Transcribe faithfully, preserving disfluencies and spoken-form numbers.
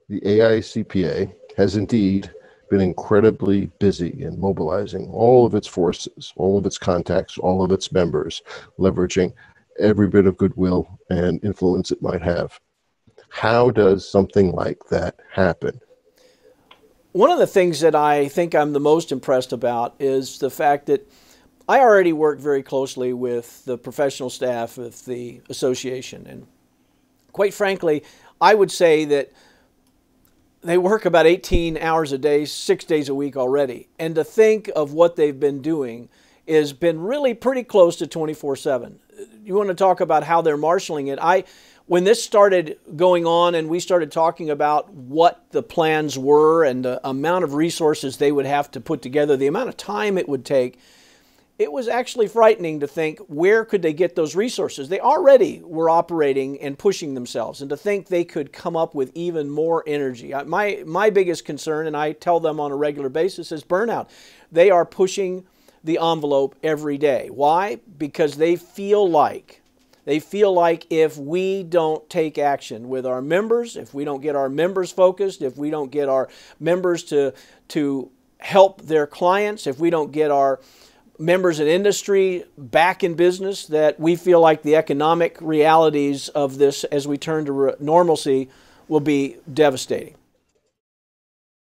The A I C P A has indeed been incredibly busy in mobilizing all of its forces, all of its contacts, all of its members, leveraging every bit of goodwill and influence it might have. How does something like that happen? One of the things that I think I'm the most impressed about is the fact that I already work very closely with the professional staff of the association. And quite frankly, I would say that they work about eighteen hours a day, six days a week already. And to think of what they've been doing has been really pretty close to twenty-four seven. You want to talk about how they're marshaling it. I, when this started going on and we started talking about what the plans were and the amount of resources they would have to put together, the amount of time it would take, it was actually frightening to think, where could they get those resources? They already were operating and pushing themselves, and to think they could come up with even more energy. My, my biggest concern, and I tell them on a regular basis, is burnout. They are pushing the envelope every day. Why? Because they feel like, they feel like if we don't take action with our members, if we don't get our members focused, if we don't get our members to, to help their clients, if we don't get our members in industry back in business, that we feel like the economic realities of this as we turn to normalcy will be devastating.